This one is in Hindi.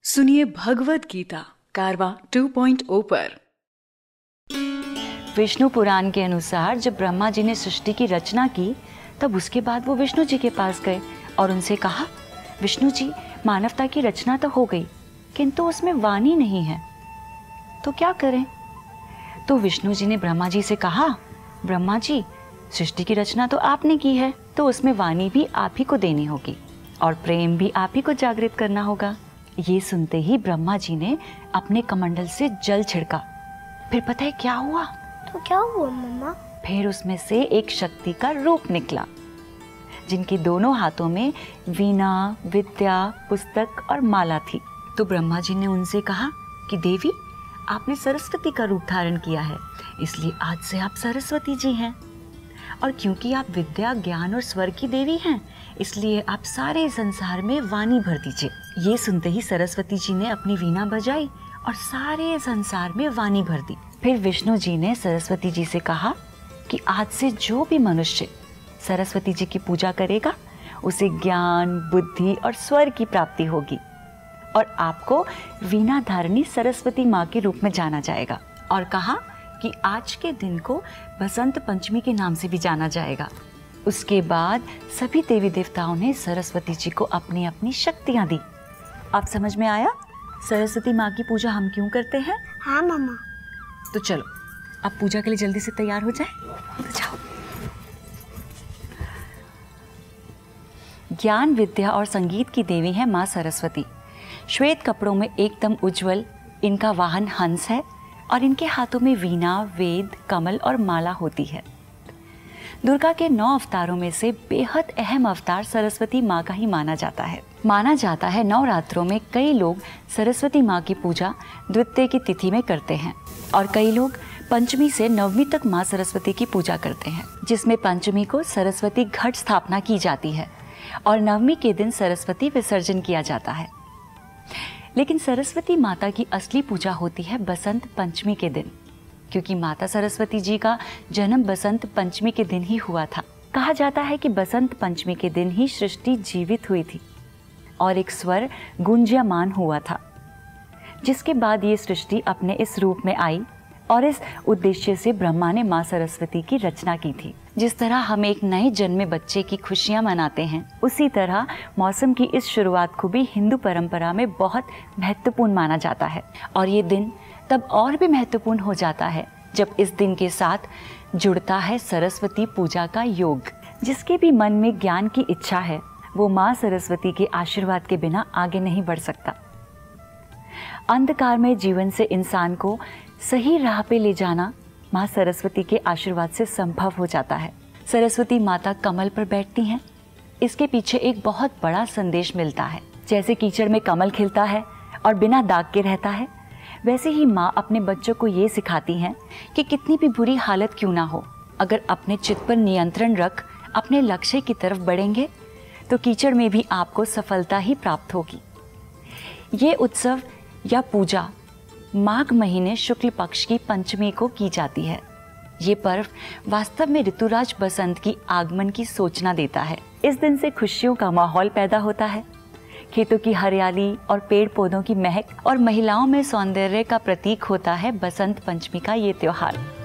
सुनिए भगवत गीता कारवा 2.0 पर। विष्णु पुराण के अनुसार जब ब्रह्मा जी ने सृष्टि की रचना की तब उसके बाद वो विष्णु जी के पास गए और उनसे कहा, विष्णु जी, मानवता की रचना तो हो गई किंतु उसमें वाणी नहीं है, तो क्या करें? तो विष्णु जी ने ब्रह्मा जी से कहा, ब्रह्मा जी, सृष्टि की रचना तो आपने की है, तो उसमें वाणी भी आप ही को देनी होगी और प्रेम भी आप ही को जागृत करना होगा। ये सुनते ही ब्रह्मा जी ने अपने कमंडल से जल छिड़का। फिर पता है क्या हुआ? तो क्या हुआ मम्मा? फिर उसमें से एक शक्ति का रूप निकला, जिनके दोनों हाथों में वीणा, विद्या, पुस्तक और माला थी। तो ब्रह्मा जी ने उनसे कहा कि देवी, आपने सरस्वती का रूप धारण किया है, इसलिए आज से आप सरस्वती जी हैं। और क्योंकि आप विद्या, ज्ञान और स्वर की देवी हैं, इसलिए आप सारे संसार में वाणी भर दीजिए। ये सुनते ही सरस्वती जी ने अपनी वीणा बजाई और सारे संसार में वाणी भर दी। फिर विष्णु जी ने सरस्वती जी से कहा कि आज से जो भी मनुष्य सरस्वती जी की पूजा करेगा उसे ज्ञान, बुद्धि और स्वर की प्राप्ति होगी और आपको वीणा धारणी सरस्वती माँ के रूप में जाना जाएगा। और कहा कि आज के दिन को बसंत पंचमी के नाम से भी जाना जाएगा। उसके बाद सभी देवी देवताओं ने सरस्वती जी को अपनी अपनी शक्तियाँ दी। अब समझ में आया सरस्वती माँ की पूजा हम क्यों करते हैं? हाँ मम्मा। तो चलो अब पूजा के लिए जल्दी से तैयार हो जाए, तो जाओ। ज्ञान, विद्या और संगीत की देवी है माँ सरस्वती। श्वेत कपड़ों में एकदम उज्जवल इनका वाहन हंस है और इनके हाथों में वीणा, वेद, कमल और माला होती है। दुर्गा के 9 अवतारों में से बेहद अहम अवतार सरस्वती माँ का ही माना जाता है। माना जाता है नवरात्रों में कई लोग सरस्वती माँ की पूजा द्वितीया की तिथि में करते हैं और कई लोग पंचमी से नवमी तक माँ सरस्वती की पूजा करते हैं, जिसमें पंचमी को सरस्वती घट स्थापना की जाती है और नवमी के दिन सरस्वती विसर्जन किया जाता है। लेकिन सरस्वती माता की असली पूजा होती है बसंत पंचमी के दिन, क्योंकि माता सरस्वती जी का जन्म बसंत पंचमी के दिन ही हुआ था। कहा जाता है कि बसंत पंचमी के दिन ही सृष्टि जीवित हुई थी और एक स्वर गुंजयमान हुआ था, जिसके बाद ये सृष्टि अपने इस रूप में आई और इस उद्देश्य से ब्रह्मा ने माँ सरस्वती की रचना की थी। जिस तरह हम एक नए जन्मे बच्चे की खुशियाँ मनाते हैं, उसी तरह मौसम की इस शुरुआत को भी हिंदू परंपरा में बहुत महत्वपूर्ण माना जाता है। और ये दिन तब और भी महत्वपूर्ण हो जाता है जब इस दिन के साथ जुड़ता है सरस्वती पूजा का योग। जिसके भी मन में ज्ञान की इच्छा है वो माँ सरस्वती के आशीर्वाद के बिना आगे नहीं बढ़ सकता। अंधकार में जीवन से इंसान को सही राह पे ले जाना माँ सरस्वती के आशीर्वाद से संभव हो जाता है। सरस्वती माता कमल पर बैठती हैं, इसके पीछे एक बहुत बड़ा संदेश मिलता है। जैसे कीचड़ में कमल खिलता है और बिना दाग के रहता है, वैसे ही माँ अपने बच्चों को ये सिखाती हैं कि कितनी भी बुरी हालत क्यों ना हो, अगर अपने चित्त पर नियंत्रण रख अपने लक्ष्य की तरफ बढ़ेंगे तो कीचड़ में भी आपको सफलता ही प्राप्त होगी। ये उत्सव या पूजा माघ महीने शुक्ल पक्ष की पंचमी को की जाती है। ये पर्व वास्तव में ऋतुराज बसंत की आगमन की सूचना देता है। इस दिन से खुशियों का माहौल पैदा होता है। खेतों की हरियाली और पेड़ पौधों की महक और महिलाओं में सौंदर्य का प्रतीक होता है बसंत पंचमी का ये त्योहार।